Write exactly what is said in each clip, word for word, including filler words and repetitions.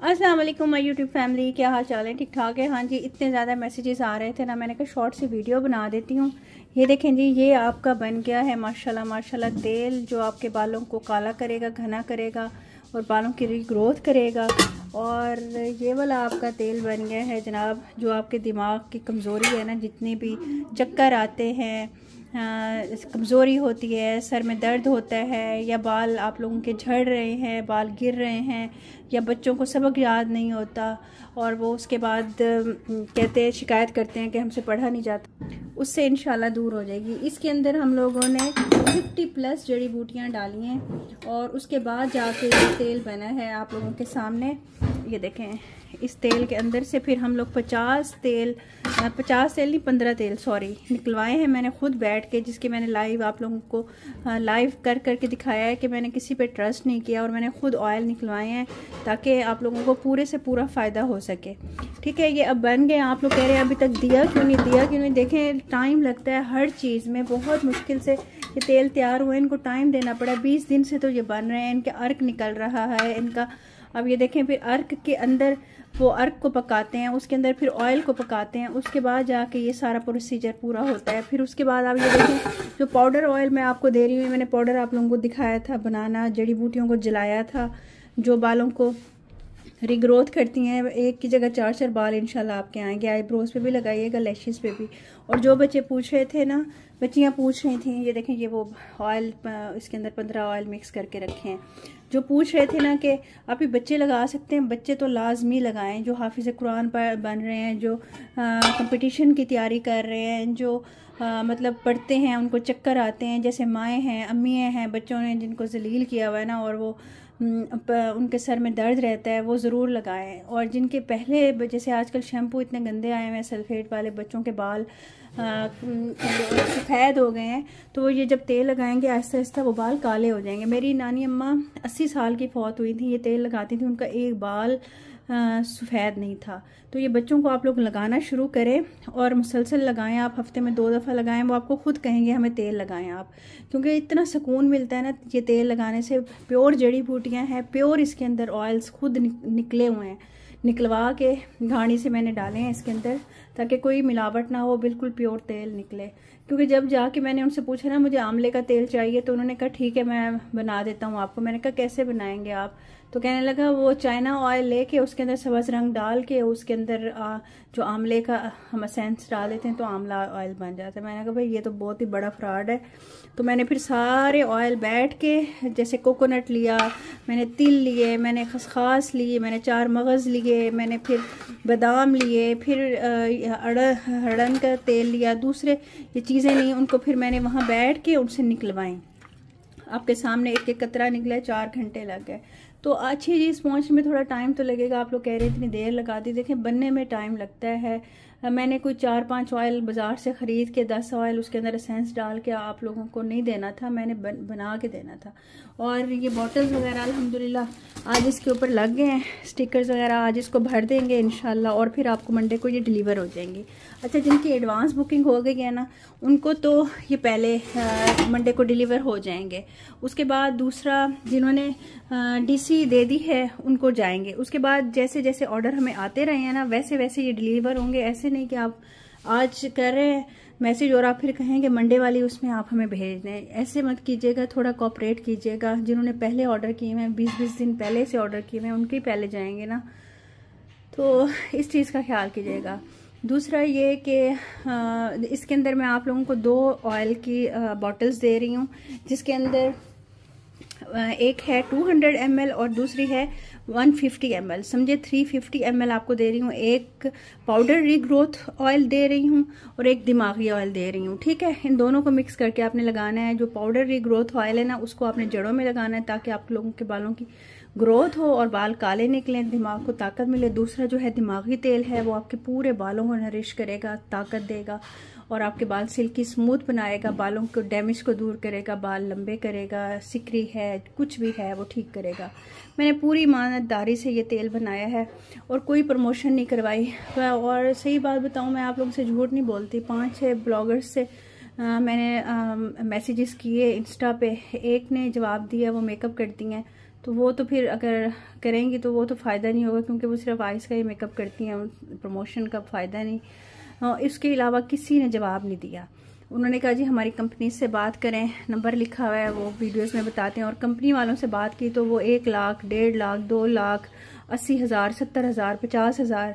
अस्सलाम वालेकुम my YouTube family, क्या हाल चाल है? ठीक ठाक है। हाँ जी, इतने ज़्यादा मैसेजेस आ रहे थे ना, मैंने कहा शॉर्ट सी वीडियो बना देती हूँ। ये देखें जी, ये आपका बन गया है माशाल्लाह माशाल्लाह तेल, जो आपके बालों को काला करेगा, घना करेगा और बालों की रीग्रोथ करेगा। और ये वाला आपका तेल बन गया है जनाब, जो आपके दिमाग की कमज़ोरी है ना, जितने भी चक्कर आते हैं, कमज़ोरी होती है, सर में दर्द होता है, या बाल आप लोगों के झड़ रहे हैं, बाल गिर रहे हैं, या बच्चों को सबक याद नहीं होता और वो उसके बाद कहते हैं, शिकायत करते हैं कि हमसे पढ़ा नहीं जाता, उससे इंशाल्लाह दूर हो जाएगी। इसके अंदर हम लोगों ने फिफ्टी प्लस जड़ी बूटियाँ डाली हैं और उसके बाद जाके ये तेल बना है आप लोगों के सामने। ये देखें, इस तेल के अंदर से फिर हम लोग पचास तेल पचास तेल नहीं पंद्रह तेल सॉरी निकलवाए हैं मैंने खुद बैठ के, जिसके मैंने लाइव आप लोगों को लाइव कर करके दिखाया है कि मैंने किसी पे ट्रस्ट नहीं किया और मैंने खुद ऑयल निकलवाए हैं ताकि आप लोगों को पूरे से पूरा फ़ायदा हो सके। ठीक है, ये अब बन गए। आप लोग कह रहे हैं अभी तक दिया क्यों नहीं दिया क्यों नहीं देखें, टाइम लगता है हर चीज़ में, बहुत मुश्किल से ये तेल तैयार हुए, इनको टाइम देना पड़ा। बीस दिन से तो ये बन रहे हैं, इनके अर्क निकल रहा है इनका। अब ये देखें, फिर अर्क के अंदर वो अर्क को पकाते हैं, उसके अंदर फिर ऑयल को पकाते हैं, उसके बाद जाके ये सारा प्रोसीजर पूरा होता है। फिर उसके बाद आप ये देखें, जो पाउडर ऑयल मैं आपको दे रही हूँ, मैंने पाउडर आप लोगों को दिखाया था बनाना, जड़ी बूटियों को जलाया था, जो बालों को रिग्रोथ करती हैं। एक की जगह चार चार बाल इंशाल्लाह आपके आएंगे। आईब्रोज पे भी लगाइएगा, लैशेस पे भी। और जो बच्चे पूछ रहे थे ना, बच्चियाँ पूछ रही थी, ये देखें, ये वो ऑयल इसके अंदर पंद्रह ऑयल मिक्स करके रखे हैं। जो पूछ रहे थे ना कि आप ये बच्चे लगा सकते हैं, बच्चे तो लाजमी लगाएं। जो हाफिज़ कुरान पर बन रहे हैं, जो कंपटीशन की तैयारी कर रहे हैं, जो आ, मतलब पढ़ते हैं, उनको चक्कर आते हैं, जैसे माएँ हैं, अम्मियाँ हैं, बच्चों ने जिनको जलील किया हुआ है ना, और वो उनके सर में दर्द रहता है, वो ज़रूर लगाएं। और जिनके पहले, जैसे आजकल शैम्पू इतने गंदे आए हुए हैं सल्फेट वाले, बच्चों के बाल सफ़ेद हो गए हैं, तो वो ये जब तेल लगाएंगे आहिस्ता आहिस्ता वो बाल काले हो जाएंगे। मेरी नानी अम्मा अस्सी साल की फौत हुई थी, ये तेल लगाती थी, उनका एक बाल सफ़ेद नहीं था। तो ये बच्चों को आप लोग लगाना शुरू करें और मुसलसल लगाएं। आप हफ्ते में दो दफ़ा लगाएं, वो आपको खुद कहेंगे हमें तेल लगाएं आप, क्योंकि इतना सुकून मिलता है ना ये तेल लगाने से। प्योर जड़ी बूटियां हैं, प्योर इसके अंदर ऑयल्स खुद निकले हुए हैं, निकलवा के घानी से मैंने डाले हैं इसके अंदर, ताकि कोई मिलावट ना हो, बिल्कुल प्योर तेल निकले। क्योंकि जब जाके मैंने उनसे पूछा ना मुझे आंवले का तेल चाहिए, तो उन्होंने कहा ठीक है मैं बना देता हूँ आपको। मैंने कहा कैसे बनाएंगे आप? तो कहने लगा वो चाइना ऑयल लेके उसके अंदर सब्ज़ रंग डाल के उसके अंदर आ, जो आंवले का हम एसेंस डाल देते हैं तो आंवला ऑयल बन जाता है। मैंने कहा भाई ये तो बहुत ही बड़ा फ्रॉड है। तो मैंने फिर सारे ऑयल बैठ के, जैसे कोकोनट लिया, मैंने तिल लिए, मैंने खसखस लिए, मैंने चार मगज़ लिए, मैंने फिर बादाम लिए, फिर अड़न का तेल लिया, दूसरे ये चीज़ें ली, उनको फिर मैंने वहाँ बैठ के उनसे निकलवाई। आपके सामने एक एक कतरा निकला, चार घंटे लग गए। तो अच्छी चीज़ पहुँचने में थोड़ा टाइम तो लगेगा। आप लोग कह रहे हैं इतनी देर लगा दी, देखें बनने में टाइम लगता है। मैंने कोई चार पांच ऑयल बाज़ार से ख़रीद के दस ऑयल उसके अंदर एसेंस डाल के आप लोगों को नहीं देना था, मैंने बन, बना के देना था। और ये बॉटल्स वगैरह अल्हम्दुलिल्लाह आज इसके ऊपर लग गए हैं स्टिकर्स वगैरह, आज इसको भर देंगे इंशाल्लाह और फिर आपको मंडे को ये डिलीवर हो जाएंगी। अच्छा, जिनकी एडवांस बुकिंग हो गई है ना, उनको तो ये पहले मंडे को डिलीवर हो जाएंगे। उसके बाद दूसरा, जिन्होंने डीसी दे दी है उनको जाएंगे। उसके बाद जैसे जैसे ऑर्डर हमें आते रहे हैं ना, वैसे वैसे ये डिलीवर होंगे। ऐसे नहीं कि आप आज कर रहे हैं मैसेज और आप फिर कहेंगे मंडे वाली उसमें आप हमें भेज दें, ऐसे मत कीजिएगा, थोड़ा कोऑपरेट कीजिएगा। जिन्होंने पहले ऑर्डर किए हैं, बीस बीस दिन पहले से ऑर्डर किए हैं, उनके पहले जाएंगे ना, तो इस चीज़ का ख्याल कीजिएगा। दूसरा ये कि इसके अंदर मैं आप लोगों को दो ऑयल की बॉटल्स दे रही हूँ, जिसके अंदर एक है टू हंड्रेड एम एल और दूसरी है वन फिफ्टी एम एल, समझे थ्री फिफ्टी एम एल आपको दे रही हूँ। एक पाउडर रीग्रोथ ऑयल दे रही हूँ और एक दिमागी ऑयल दे रही हूँ। ठीक है, इन दोनों को मिक्स करके आपने लगाना है। जो पाउडर रीग्रोथ ऑयल है ना, उसको आपने जड़ों में लगाना है ताकि आप लोगों के बालों की ग्रोथ हो और बाल काले निकलें, दिमाग को ताकत मिले। दूसरा जो है दिमागी तेल है, वो आपके पूरे बालों को नरिश करेगा, ताकत देगा और आपके बाल सिल्की स्मूथ बनाएगा, बालों को डैमेज को दूर करेगा, बाल लंबे करेगा, सिकरी है कुछ भी है वो ठीक करेगा। मैंने पूरी ईमानदारी से ये तेल बनाया है और कोई प्रमोशन नहीं करवाई। और सही बात बताऊं, मैं आप लोगों से झूठ नहीं बोलती। पाँच छः ब्लॉगर्स से आ, मैंने मैसेजेस किए इंस्टा पे, एक ने जवाब दिया, वो मेकअप करती हैं, तो वो तो फिर अगर करेंगी तो वो तो फ़ायदा नहीं होगा, क्योंकि वो सिर्फ आइस का ही मेकअप करती हैं, प्रमोशन का फ़ायदा नहीं। इसके अलावा किसी ने जवाब नहीं दिया। उन्होंने कहा जी हमारी कंपनी से बात करें, नंबर लिखा हुआ है, वो वीडियोस में बताते हैं। और कंपनी वालों से बात की तो वो एक लाख डेढ़ लाख दो लाख अस्सी हज़ार सत्तर हज़ार पचास हज़ार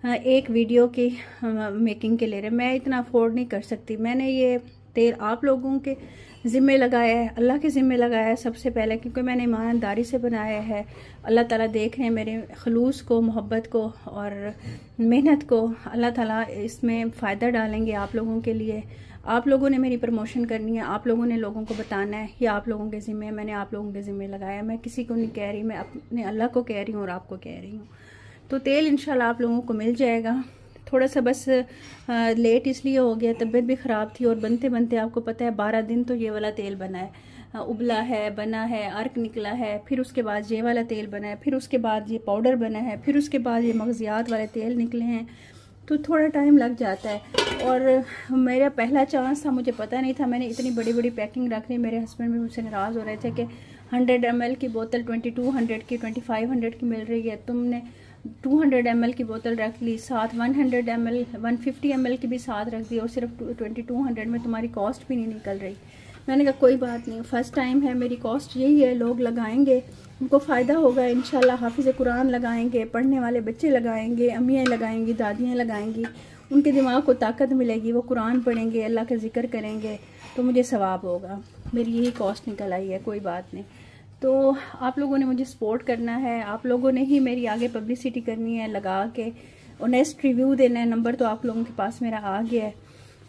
एक वीडियो की मेकिंग के ले रहे। मैं इतना अफोर्ड नहीं कर सकती। मैंने ये तेल आप लोगों के ज़िम्मे लगाया है, अल्लाह के ज़िम्मे लगाया है सबसे पहले, क्योंकि मैंने ईमानदारी से बनाया है। अल्लाह ताला देख रहे हैं मेरे खलूस को, मोहब्बत को और मेहनत को। अल्लाह ताला इसमें फ़ायदा डालेंगे आप लोगों के लिए। आप लोगों ने मेरी प्रमोशन करनी है, आप लोगों ने लोगों को बताना है, ये आप लोगों के ज़िम्मे, मैंने आप लोगों के ज़िम्मे लगाया। मैं किसी को नहीं कह रही, मैं अपने अल्लाह को कह रही हूँ और आपको कह रही हूँ। तो तेल इंशाल्लाह आप लोगों को मिल जाएगा। थोड़ा सा बस आ, लेट इसलिए हो गया, तबीयत भी ख़राब थी और बनते बनते आपको पता है बारह दिन तो ये वाला तेल बना है, आ, उबला है, बना है, अर्क निकला है, फिर उसके बाद ये वाला तेल बना है, फिर उसके बाद ये पाउडर बना है, फिर उसके बाद ये मगज़ियात वाले तेल निकले हैं। तो थोड़ा टाइम लग जाता है। और मेरा पहला चांस था, मुझे पता नहीं था, मैंने इतनी बड़ी बड़ी पैकिंग रख ली। मेरे हस्बैंड भी मुझसे नाराज़ हो रहे थे कि हंड्रेड एम एल की बोतल ट्वेंटी टू हंड्रेड की ट्वेंटी फाइव हंड्रेड की मिल रही है, तुमने टू हंड्रेड एम एल की बोतल रख ली, साथ one hundred M L one fifty M L की भी साथ रख दी और सिर्फ ट्वेंटी टू हंड्रेड में तुम्हारी कॉस्ट भी नहीं निकल रही। मैंने कहा कोई बात नहीं, फ़र्स्ट टाइम है, मेरी कॉस्ट यही है, लोग लगाएंगे, उनको फ़ायदा होगा इंशाल्लाह। हाफिज़ कुरान लगाएंगे, पढ़ने वाले बच्चे लगाएंगे, अम्मियाँ लगाएंगी, दादियाँ लगाएंगी, उनके दिमाग को ताकत मिलेगी, वो कुरान पढ़ेंगे, अल्लाह का जिक्र करेंगे, तो मुझे सवाब होगा। मेरी यही कॉस्ट निकल आई है, कोई बात नहीं। तो आप लोगों ने मुझे सपोर्ट करना है, आप लोगों ने ही मेरी आगे पब्लिसिटी करनी है, लगा के ऑनेस्ट रिव्यू देना है। नंबर तो आप लोगों के पास मेरा आ गया है,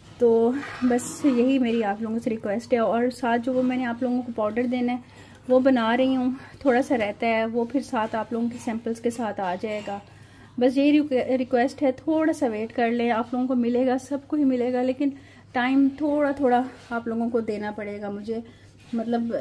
तो बस यही मेरी आप लोगों से रिक्वेस्ट है। और साथ जो वो मैंने आप लोगों को पाउडर देना है वो बना रही हूँ, थोड़ा सा रहता है, वो फिर साथ आप लोगों के सैंपल्स के साथ आ जाएगा। बस यही रिक्वेस्ट है, थोड़ा सा वेट कर ले, आप लोगों को मिलेगा, सबको ही मिलेगा, लेकिन टाइम थोड़ा थोड़ा आप लोगों को देना पड़ेगा मुझे। मतलब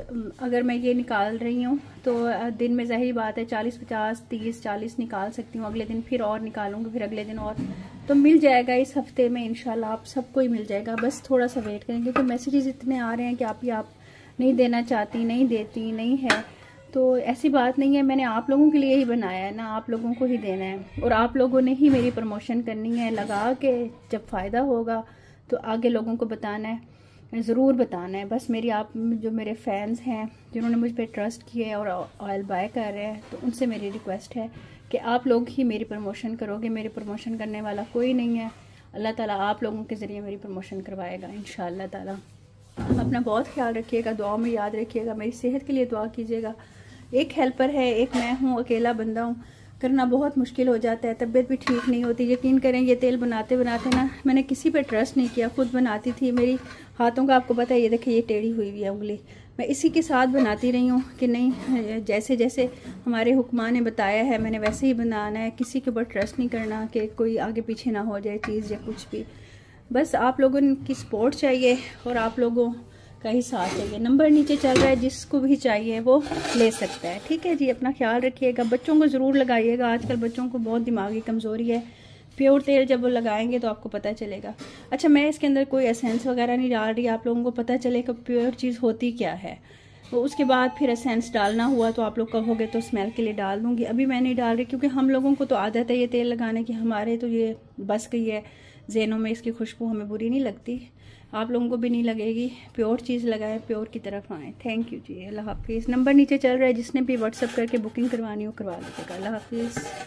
अगर मैं ये निकाल रही हूँ तो दिन में ज़ाहिर बात है चालीस पचास तीस चालीस निकाल सकती हूँ, अगले दिन फिर और निकालूंगी, फिर अगले दिन और, तो मिल जाएगा इस हफ्ते में इंशाल्लाह, आप सबको ही मिल जाएगा। बस थोड़ा सा वेट करें, क्योंकि मैसेजेस इतने आ रहे हैं कि आप ही आप नहीं देना चाहती, नहीं देती, नहीं है, तो ऐसी बात नहीं है। मैंने आप लोगों के लिए ही बनाया है ना, आप लोगों को ही देना है और आप लोगों ने ही मेरी प्रमोशन करनी है। लगा के जब फ़ायदा होगा तो आगे लोगों को बताना है, ज़रूर बताना है। बस मेरी आप जो मेरे फैंस हैं जिन्होंने मुझ पर ट्रस्ट किया है और ऑयल बाय कर रहे हैं, तो उनसे मेरी रिक्वेस्ट है कि आप लोग ही मेरी प्रमोशन करोगे। मेरी प्रमोशन करने वाला कोई नहीं है, अल्लाह ताला आप लोगों के ज़रिए मेरी प्रमोशन करवाएगा इंशाअल्लाह ताला। अपना बहुत ख्याल रखिएगा, दुआ में याद रखिएगा, मेरी सेहत के लिए दुआ कीजिएगा। एक हेल्पर है, एक मैं हूँ, अकेला बंदा हूँ, करना बहुत मुश्किल हो जाता है, तबीयत भी ठीक नहीं होती। यकीन करें ये तेल बनाते बनाते ना मैंने किसी पे ट्रस्ट नहीं किया, खुद बनाती थी। मेरी हाथों का आपको पता है, ये देखिए ये टेढ़ी हुई हुई है उंगली, मैं इसी के साथ बनाती रही हूँ कि नहीं जैसे जैसे हमारे हुक्मा ने बताया है मैंने वैसे ही बनाना है, किसी के ऊपर ट्रस्ट नहीं करना कि कोई आगे पीछे ना हो जाए चीज़ या कुछ भी। बस आप लोगों की सपोर्ट चाहिए और आप लोगों का ही साथ चाहिए। नंबर नीचे चल रहा है, जिसको भी चाहिए वो ले सकता है। ठीक है जी, अपना ख्याल रखिएगा, बच्चों को ज़रूर लगाइएगा, आजकल बच्चों को बहुत दिमागी कमज़ोरी है। प्योर तेल जब वो लगाएंगे तो आपको पता चलेगा। अच्छा, मैं इसके अंदर कोई एसेंस वगैरह नहीं डाल रही, आप लोगों को पता चलेगा प्योर चीज़ होती क्या है। तो उसके बाद फिर एसेंस डालना हुआ तो आप लोग कहोगे तो स्मेल के लिए डाल दूँगी, अभी मैं नहीं डाल रही, क्योंकि हम लोगों को तो आदत है ये तेल लगाने की, हमारे तो ये बस गई है ज़हनों में, इसकी खुशबू हमें बुरी नहीं लगती, आप लोगों को भी नहीं लगेगी। प्योर चीज़ लगाएं, प्योर की तरफ आएँ। थैंक यू जी, अल्लाह हाफिज़। नंबर नीचे चल रहा है, जिसने भी व्हाट्सअप करके बुकिंग करवानी हो करवा लीजिएगा। अल्लाह हाफिज़।